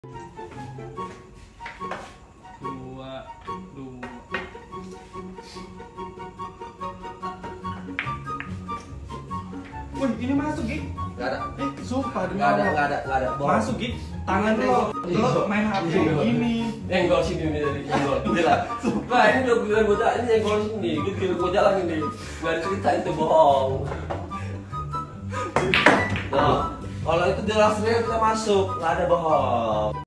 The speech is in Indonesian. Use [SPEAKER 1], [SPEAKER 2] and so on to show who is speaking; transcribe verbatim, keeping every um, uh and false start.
[SPEAKER 1] Dua, dua. Wih, ini masuk, Gi.
[SPEAKER 2] Gak ada.
[SPEAKER 1] Eh, sumpah demi
[SPEAKER 2] Gak ada,
[SPEAKER 1] Allah.
[SPEAKER 2] gak ada, gak ada. Bohong.
[SPEAKER 1] Masuk, Gi. Tangan lo, lo main H P gini.
[SPEAKER 2] Enggol sini nih tadi, enggol. Jelas. Nah, ini udah gue gojak, ini enggol sini. Gue kira gojak lagi nih. Gak ada cerita itu bohong. Nah, kalau itu jelas kita masuk, gak ada bohong.